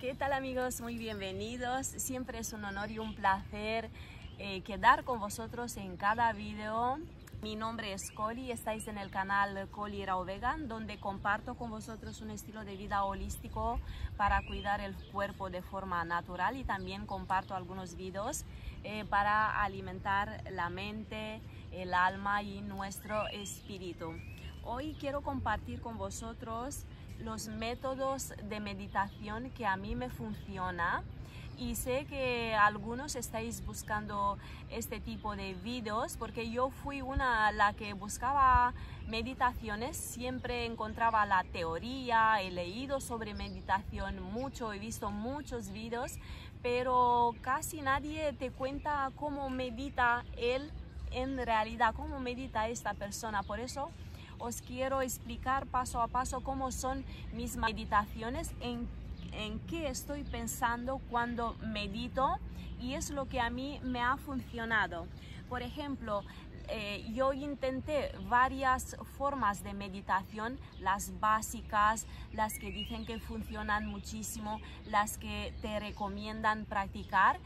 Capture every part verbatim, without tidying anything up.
¿Qué tal amigos? Muy bienvenidos. Siempre es un honor y un placer eh, quedar con vosotros en cada video. Mi nombre es Coli, estáis en el canal Coli Raw Vegan, donde comparto con vosotros un estilo de vida holístico para cuidar el cuerpo de forma natural, y también comparto algunos videos eh, para alimentar la mente, el alma y nuestro espíritu. Hoy quiero compartir con vosotros los métodos de meditación que a mí me funciona, y sé que algunos estáis buscando este tipo de vídeos porque yo fui una la que buscaba meditaciones, siempre encontraba la teoría, he leído sobre meditación mucho, he visto muchos vídeos, pero casi nadie te cuenta cómo medita él en realidad, cómo medita esta persona. Por eso os quiero explicar paso a paso cómo son mis meditaciones, en, en qué estoy pensando cuando medito, y es lo que a mí me ha funcionado. Por ejemplo, eh, yo intenté varias formas de meditación, las básicas, las que dicen que funcionan muchísimo, las que te recomiendan practicar,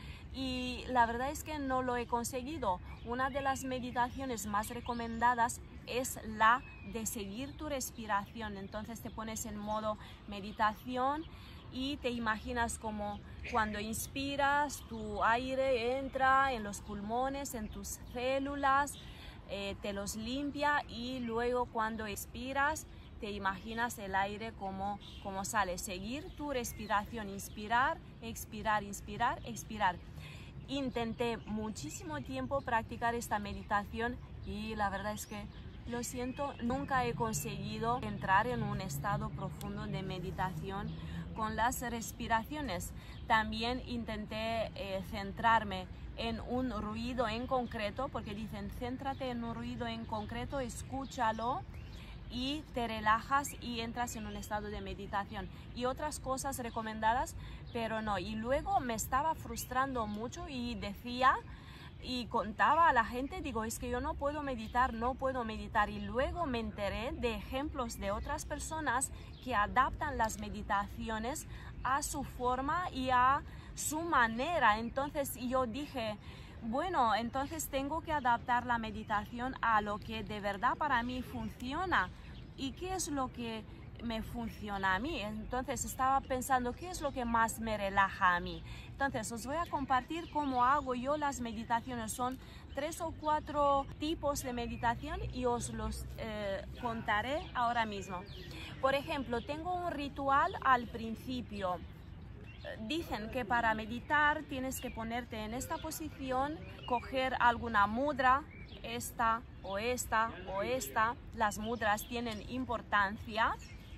y la verdad es que no lo he conseguido. Una de las meditaciones más recomendadas es la de seguir tu respiración. Entonces te pones en modo meditación y te imaginas como cuando inspiras, tu aire entra en los pulmones, en tus células, eh, te los limpia, y luego cuando expiras te imaginas el aire como, como sale. Seguir tu respiración, inspirar, expirar, inspirar, expirar. Intenté muchísimo tiempo practicar esta meditación y la verdad es que lo siento, nunca he conseguido entrar en un estado profundo de meditación con las respiraciones. También intenté eh, centrarme en un ruido en concreto, porque dicen céntrate en un ruido en concreto, escúchalo y te relajas y entras en un estado de meditación, y otras cosas recomendadas, pero no. Y luego me estaba frustrando mucho y decía y contaba a la gente, digo, es que yo no puedo meditar, no puedo meditar. Y luego me enteré de ejemplos de otras personas que adaptan las meditaciones a su forma y a su manera. Entonces yo dije, bueno, entonces tengo que adaptar la meditación a lo que de verdad para mí funciona. ¿Y qué es lo que me funciona a mí? Entonces estaba pensando, ¿qué es lo que más me relaja a mí? Entonces os voy a compartir cómo hago yo las meditaciones. Son tres o cuatro tipos de meditación y os los eh, contaré ahora mismo. Por ejemplo, tengo un ritual al principio. Dicen que para meditar tienes que ponerte en esta posición, coger alguna mudra, esta o esta o esta. Las mudras tienen importancia.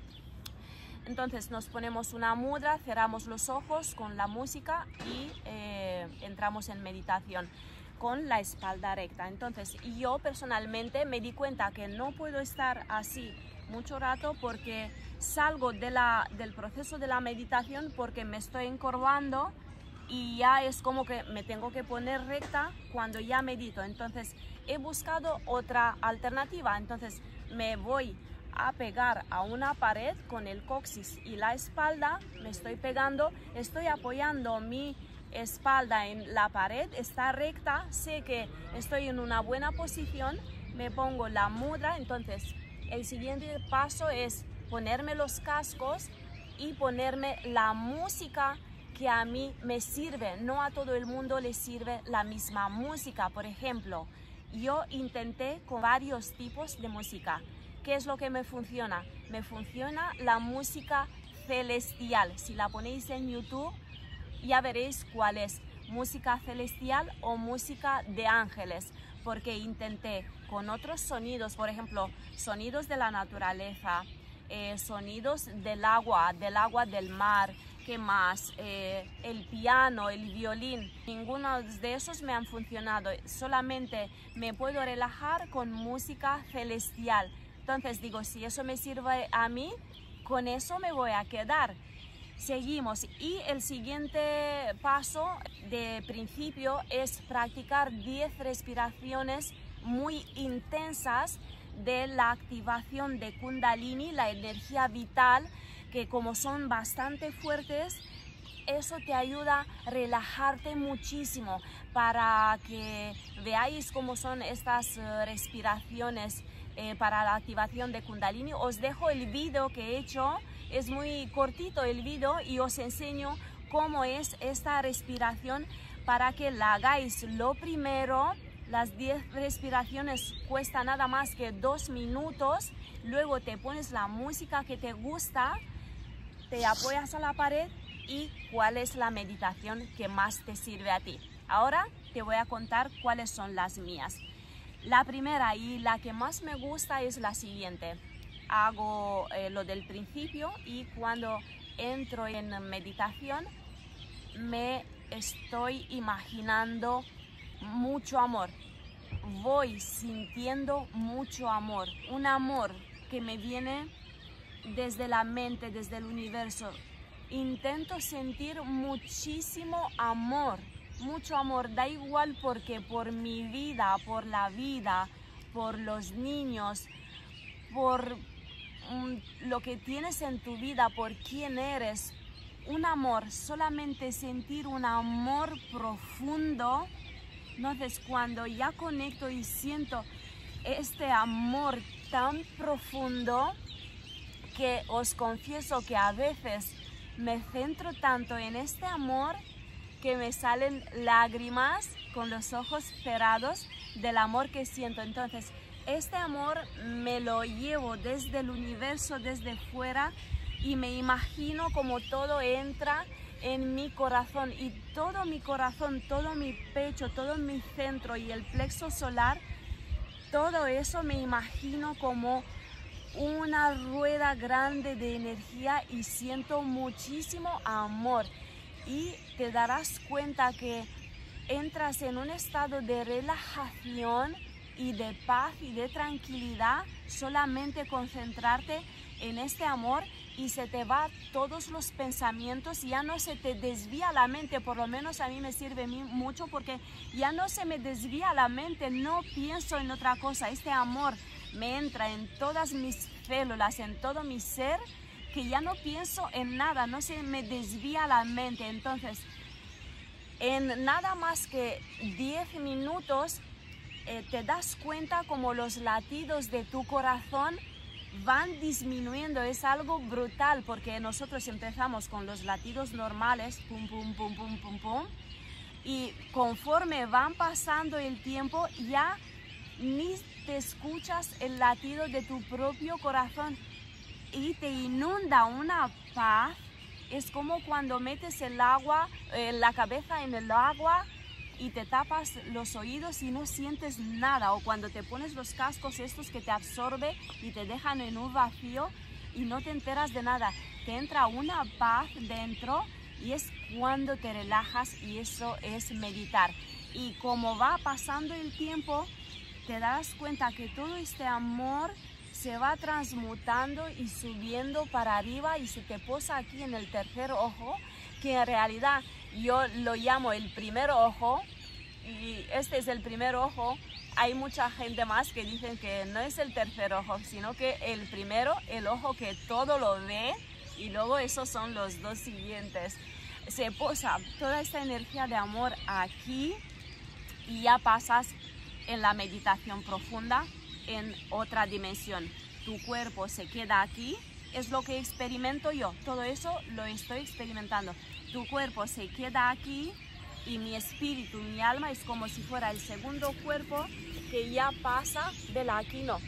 Entonces nos ponemos una mudra, cerramos los ojos con la música y eh, entramos en meditación con la espalda recta. Entonces yo personalmente me di cuenta que no puedo estar así mucho rato porque salgo de la, del proceso de la meditación, porque me estoy encorvando y ya es como que me tengo que poner recta cuando ya medito. Entonces he buscado otra alternativa. Entonces me voy a pegar a una pared con el coxis y la espalda, me estoy pegando, estoy apoyando mi espalda en la pared, está recta, sé que estoy en una buena posición, me pongo la mudra. Entonces el siguiente paso es ponerme los cascos y ponerme la música que a mí me sirve. No a todo el mundo le sirve la misma música. Por ejemplo, yo intenté con varios tipos de música. ¿Qué es lo que me funciona? Me funciona la música celestial. Si la ponéis en YouTube ya veréis cuál es, música celestial o música de ángeles, porque intenté con otros sonidos, por ejemplo, sonidos de la naturaleza, eh, sonidos del agua, del agua del mar, ¿qué más? Eh, el piano, el violín. Ninguno de esos me han funcionado, solamente me puedo relajar con música celestial. Entonces digo, si eso me sirve a mí, con eso me voy a quedar. Seguimos, y el siguiente paso de principio es practicar diez respiraciones muy intensas de la activación de Kundalini, la energía vital, que como son bastante fuertes, eso te ayuda a relajarte muchísimo, para que veáis cómo son estas uh, respiraciones eh, para la activación de Kundalini. Os dejo el vídeo que he hecho, es muy cortito el vídeo, y os enseño cómo es esta respiración para que la hagáis. Lo primero, las diez respiraciones cuesta nada más que dos minutos, luego te pones la música que te gusta, te apoyas a la pared y cuál es la meditación que más te sirve a ti. Ahora te voy a contar cuáles son las mías. La primera y la que más me gusta es la siguiente. Hago eh, lo del principio, y cuando entro en meditación me estoy imaginando mucho amor. Voy sintiendo mucho amor, un amor que me viene desde la mente, desde el universo. Intento sentir muchísimo amor, mucho amor, da igual, porque por mi vida, por la vida, por los niños, por um, lo que tienes en tu vida, por quién eres, un amor, solamente sentir un amor profundo. Entonces, cuando ya conecto y siento este amor tan profundo, que os confieso que a veces me centro tanto en este amor que me salen lágrimas con los ojos cerrados del amor que siento. Entonces, este amor me lo llevo desde el universo, desde fuera, y me imagino como todo entra en mi corazón, y todo mi corazón, todo mi pecho, todo mi centro y el plexo solar, todo eso me imagino como una rueda grande de energía, y siento muchísimo amor. Y te darás cuenta que entras en un estado de relajación y de paz y de tranquilidad, solamente concentrarte en este amor, y se te va todos los pensamientos, ya no se te desvía la mente. Por lo menos a mí me sirve mucho, porque ya no se me desvía la mente, no pienso en otra cosa. Este amor me entra en todas mis células, en todo mi ser, que ya no pienso en nada, no se me desvía la mente. Entonces, en nada más que diez minutos eh, te das cuenta como los latidos de tu corazón van disminuyendo. Es algo brutal, porque nosotros empezamos con los latidos normales, pum, pum, pum, pum, pum, pum, y conforme van pasando el tiempo, ya ni te escuchas el latido de tu propio corazón, y te inunda una paz. Es como cuando metes el agua, eh, la cabeza en el agua, y te tapas los oídos y no sientes nada, o cuando te pones los cascos estos que te absorben y te dejan en un vacío y no te enteras de nada. Te entra una paz dentro, y es cuando te relajas, y eso es meditar. Y como va pasando el tiempo, te das cuenta que todo este amor se va transmutando y subiendo para arriba, y se te posa aquí en el tercer ojo, que en realidad yo lo llamo el primer ojo, y este es el primer ojo. Hay mucha gente más que dicen que no es el tercer ojo, sino que el primero, el ojo que todo lo ve, y luego esos son los dos siguientes. Se posa toda esta energía de amor aquí, y ya pasas en la meditación profunda en otra dimensión. Tu cuerpo se queda aquí, es lo que experimento yo, todo eso lo estoy experimentando. Tu cuerpo se queda aquí, y mi espíritu, mi alma, es como si fuera el segundo cuerpo que ya pasa del aquí no.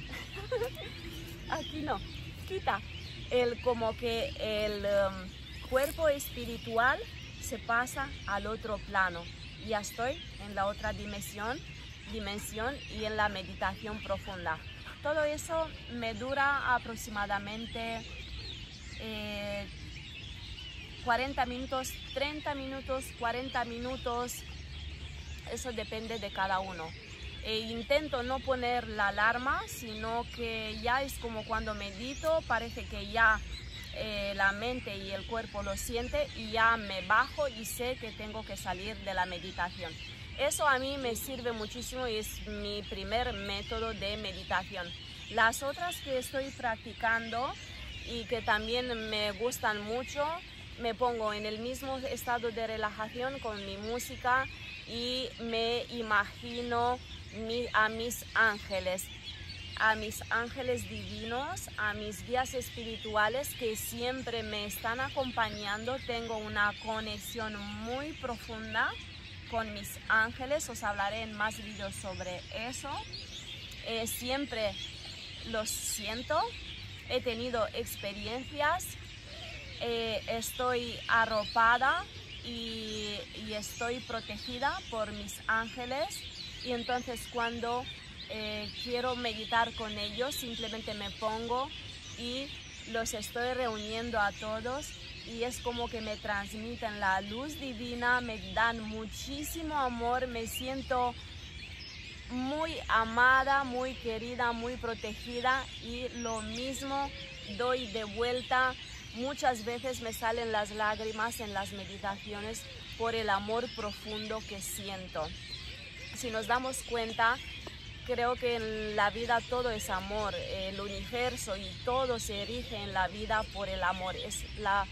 Aquí no, quita. El, como que el um, cuerpo espiritual se pasa al otro plano. Ya estoy en la otra dimensión, dimensión y en la meditación profunda. Todo eso me dura aproximadamente eh, cuarenta minutos, treinta minutos, cuarenta minutos, eso depende de cada uno. E intento no poner la alarma, sino que ya es como cuando medito, parece que ya eh, la mente y el cuerpo lo siente, y ya me bajo y sé que tengo que salir de la meditación. Eso a mí me sirve muchísimo, y es mi primer método de meditación. Las otras que estoy practicando y que también me gustan mucho me pongo en el mismo estado de relajación con mi música y me imagino mi, a mis ángeles, a mis ángeles divinos, a mis guías espirituales que siempre me están acompañando. Tengo una conexión muy profunda con mis ángeles, os hablaré en más vídeos sobre eso. Eh, siempre los siento, he tenido experiencias, eh, estoy arropada y, y estoy protegida por mis ángeles, y entonces cuando eh, quiero meditar con ellos simplemente me pongo y los estoy reuniendo a todos, y es como que me transmiten la luz divina, me dan muchísimo amor, me siento muy amada, muy querida, muy protegida, y lo mismo doy de vuelta. Muchas veces me salen las lágrimas en las meditaciones por el amor profundo que siento. Si nos damos cuenta, creo que en la vida todo es amor, el universo y todo se erige en la vida por el amor. Es la,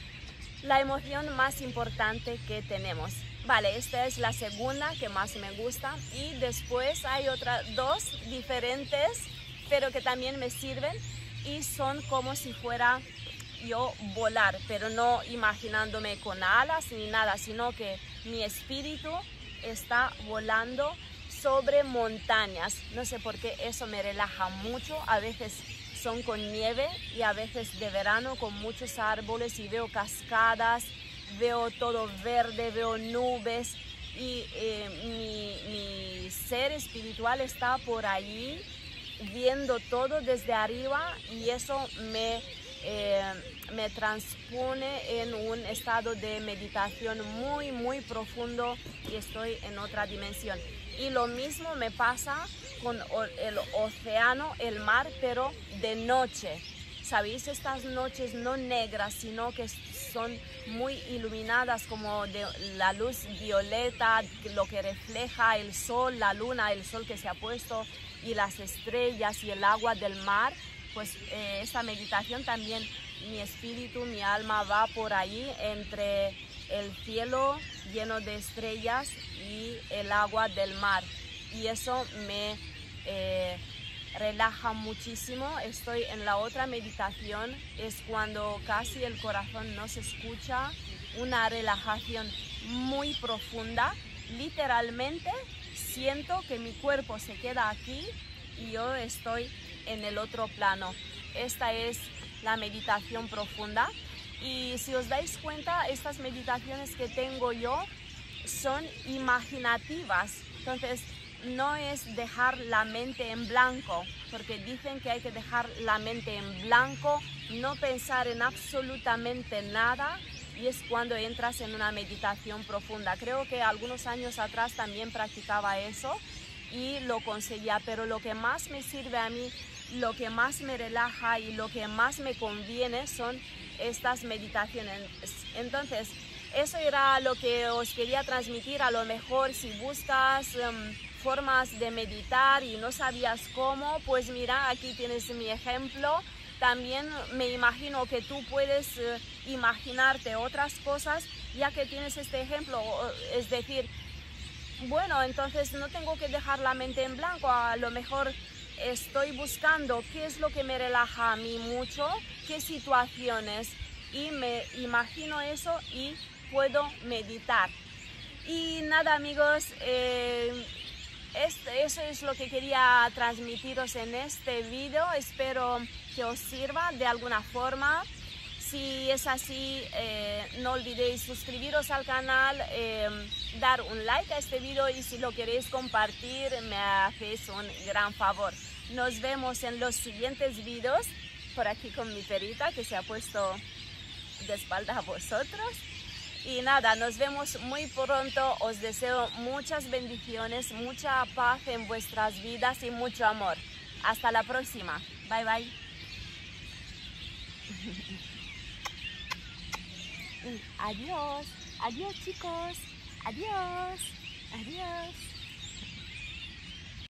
la emoción más importante que tenemos. Vale, esta es la segunda que más me gusta, y después hay otras dos diferentes, pero que también me sirven, y son como si fuera yo volar, pero no imaginándome con alas ni nada, sino que mi espíritu está volando sobre montañas. No sé por qué eso me relaja mucho. A veces son con nieve y a veces de verano con muchos árboles y veo cascadas, veo todo verde, veo nubes, y eh, mi, mi ser espiritual está por allí viendo todo desde arriba, y eso me, eh, me transpone en un estado de meditación muy muy profundo, y estoy en otra dimensión. Y lo mismo me pasa con el océano, el mar, pero de noche. ¿Sabéis? Estas noches no negras, sino que son muy iluminadas, como de la luz violeta, lo que refleja el sol, la luna, el sol que se ha puesto, y las estrellas y el agua del mar. Pues eh, esta meditación también, mi espíritu, mi alma va por ahí entre el cielo lleno de estrellas y el agua del mar, y eso me eh, relaja muchísimo. Estoy en la otra meditación, es cuando casi el corazón no se escucha, una relajación muy profunda. Literalmente siento que mi cuerpo se queda aquí y yo estoy en el otro plano. Esta es la meditación profunda, y si os dais cuenta, estas meditaciones que tengo yo son imaginativas. Entonces no es dejar la mente en blanco, porque dicen que hay que dejar la mente en blanco, no pensar en absolutamente nada, y es cuando entras en una meditación profunda. Creo que algunos años atrás también practicaba eso y lo conseguía, pero lo que más me sirve a mí, lo que más me relaja y lo que más me conviene son estas meditaciones. Entonces, eso era lo que os quería transmitir. A lo mejor si buscas um, formas de meditar y no sabías cómo, pues mira, aquí tienes mi ejemplo. También me imagino que tú puedes uh, imaginarte otras cosas, ya que tienes este ejemplo. Es decir, bueno, entonces no tengo que dejar la mente en blanco. A lo mejor estoy buscando qué es lo que me relaja a mí mucho, qué situaciones, y me imagino eso y puedo meditar. Y nada, amigos, eh, este, eso es lo que quería transmitiros en este vídeo. Espero que os sirva de alguna forma. Si es así, eh, no olvidéis suscribiros al canal, eh, dar un like a este vídeo, y si lo queréis compartir me hacéis un gran favor. Nos vemos en los siguientes vídeos, por aquí con mi perrita que se ha puesto de espalda a vosotros. Y nada, nos vemos muy pronto. Os deseo muchas bendiciones, mucha paz en vuestras vidas y mucho amor. Hasta la próxima. Bye bye. Adiós, adiós chicos, adiós, adiós.